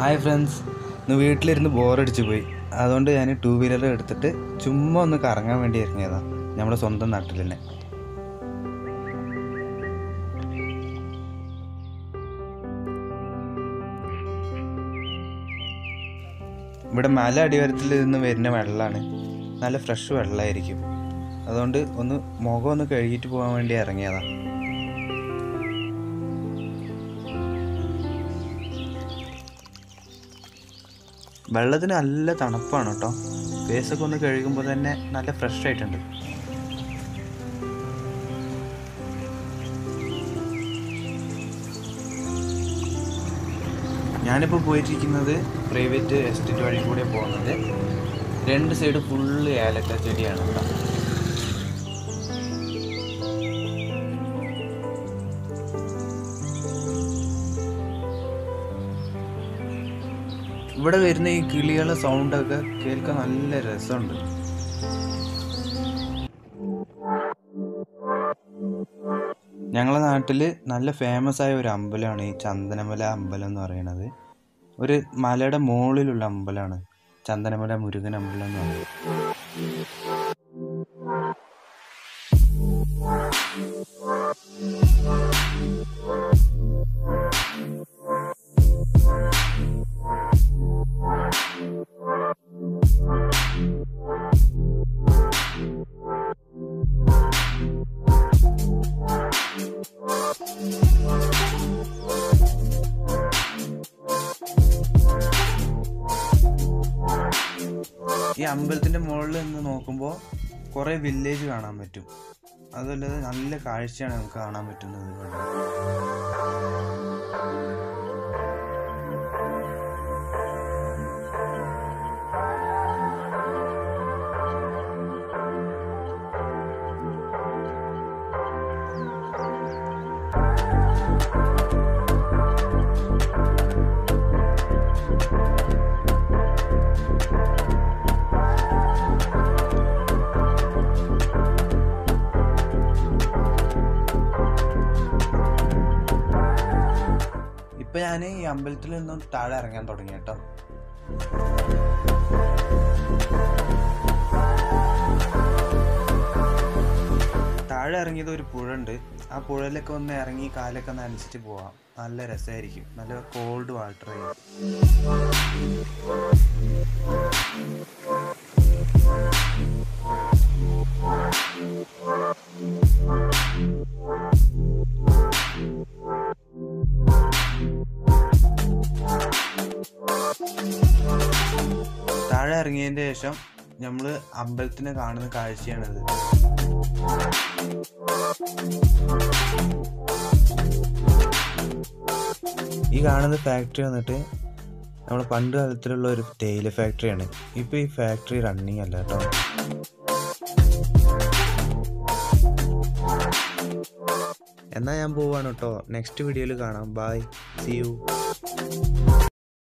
Hi friends, ഇന്ന് വീട്ടിലിരുന്ന് ബോറടിച്ച് പോയി. അതുകൊണ്ട് ഞാൻ 2 വീലർ എടുത്തിട്ട് ചുമ്മാ ഒന്ന് കറങ്ങാൻ വേണ്ടി ഇറങ്ങിയതാണ് നമ്മുടെ സ്വന്തം നാട്ടിൽ തന്നെ. ഇവിടെ മല അടിവാരത്തിൽ നിന്ന് വരുന്ന വെള്ളമാണ്, നല്ല ഫ്രഷ് വെള്ളമായിരിക്കും. അതുകൊണ്ട് മുഖം ഒന്ന് കഴുകിയിട്ട് പോകാൻ വേണ്ടി ഇറങ്ങിയതാണ്. വെള്ളത്തിന് നല്ല തണുപ്പാണ് കേട്ടോ. ഫേസൊക്കെ ഒന്ന് കഴുകുമ്പോൾ തന്നെ നല്ല ഫ്രഷ് ആയിട്ടുണ്ട്. ഞാനിപ്പോൾ പോയിരിക്കുന്നത് പ്രൈവറ്റ് എസ്റ്റേറ്റ് വഴി കൂടെ പോകുന്നത്. 2 സൈഡ് ഫുള്ള് ഏലക്ക ചെടിയാണ് കേട്ടോ. ഇവിടെ വരുന്ന ഈ കിളികളുടെ സൗണ്ടൊക്കെ കേൾക്കാൻ നല്ല രസമുണ്ട്. ഞങ്ങളുടെ നാട്ടിൽ നല്ല ഫേമസ് ആയ ഒരു അമ്പലമാണ് ഈ ചന്ദനമല അമ്പലം എന്ന് പറയുന്നത്. ഒരു മലയുടെ മുകളിലുള്ള അമ്പലമാണ് ചന്ദനമല മുരുകൻ അമ്പലം എന്ന് പറയുന്നത്. ഈ അമ്പലത്തിൻ്റെ മുകളിൽ നിന്ന് നോക്കുമ്പോൾ കുറേ വില്ലേജ് കാണാൻ പറ്റും. അതുപോലെ നല്ല കാഴ്ചയാണ് നമുക്ക് കാണാൻ പറ്റുന്നത് ഇവിടെ. ഇപ്പം ഞാൻ ഈ അമ്പലത്തിൽ നിന്നും താഴെ ഇറങ്ങാൻ തുടങ്ങി കേട്ടോ. താഴെ ഇറങ്ങിയത് ഒരു പുഴ ഉണ്ട്. ആ പുഴയിലൊക്കെ ഒന്ന് ഇറങ്ങി കാലൊക്കെ നനച്ചിട്ട് പോവാം. നല്ല രസമായിരിക്കും. നല്ല കോൾഡ് വാട്ടർ ആയിരിക്കും. താഴെ ഇറങ്ങിയതിൻ്റെ ശേഷം നമ്മൾ അമ്പലത്തിനെ കാണുന്ന കാഴ്ചയാണിത്. ഈ കാണുന്ന ഫാക്ടറി വന്നിട്ട് നമ്മൾ പണ്ട് കാലത്തിലുള്ള ഒരു തേയില ഫാക്ടറിയാണ്. ഇപ്പോൾ ഈ ഫാക്ടറി റണ്ണിങ് അല്ല കേട്ടോ. എന്നാൽ ഞാൻ പോവാണ് കേട്ടോ. നെക്സ്റ്റ് വീഡിയോയിൽ കാണാം. Bye, see U.